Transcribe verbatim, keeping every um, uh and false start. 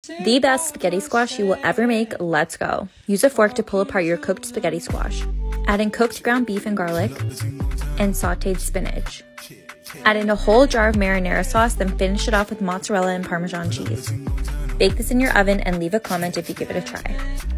The best spaghetti squash you will ever make, let's go. Use a fork to pull apart your cooked spaghetti squash. Add in cooked ground beef and garlic, and sauteed spinach. Add in a whole jar of marinara sauce, then finish it off with mozzarella and Parmesan cheese. Bake this in your oven and leave a comment if you give it a try.